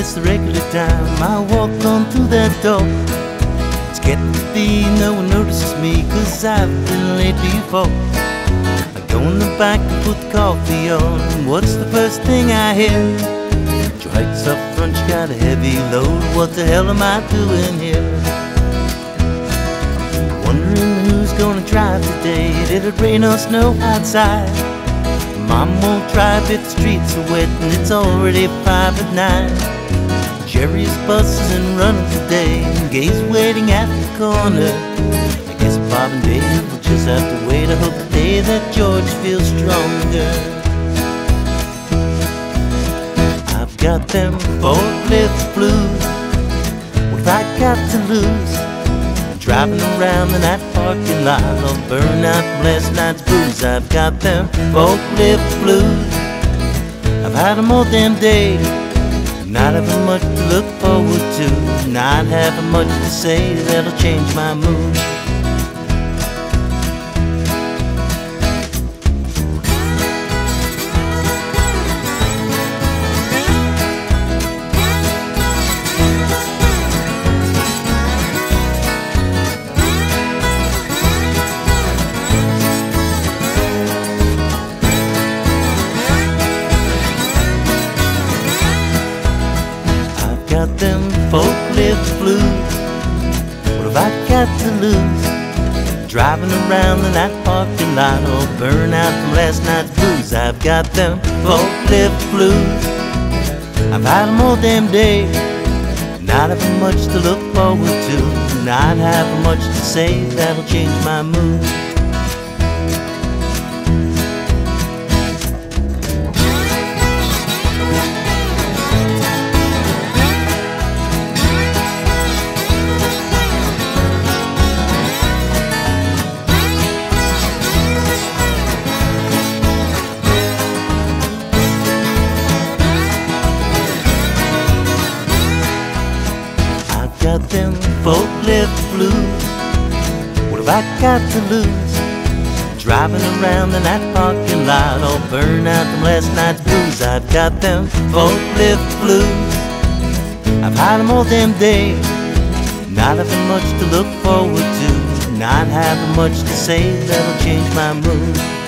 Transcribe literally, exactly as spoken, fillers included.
it's the regular time. I walk on through that door. It's getting to be no one notices me, cause I've been late before. I go in the back and put the coffee on, and what's the first thing I hear? Joe Hight's up front, you got a heavy load. What the hell am I doing here? Wondering who's gonna drive today. Did it rain or snow outside? Mom won't drive if the streets are wet and it's already five at nine. Jerry's buses and running today, and Gay's waiting at the corner. I guess Bob and Dave will just have to wait. I hope the day that George feels stronger. I've got them forklift blues. What have I got to lose? Driving around in that parking lot, I'll burn out from last night's booze. I've got them forklift blues. I've had them all damn day. Not having much to look forward to, not having much to say that'll change my mood. Got them forklift blues. What have I got to lose? Driving around in that parking lot, all burn out from last night's booze. I've got them forklift blues. I've had them all damn day. Not having much to look forward to, not having much to say that'll change my mood. Got them forklift blues. What have I got to lose? Driving around in that parking lot, all burn out from last night's booze. I've got them forklift blues. I've had them all damn day. Not having much to look forward to, not having much to say that'll change my mood.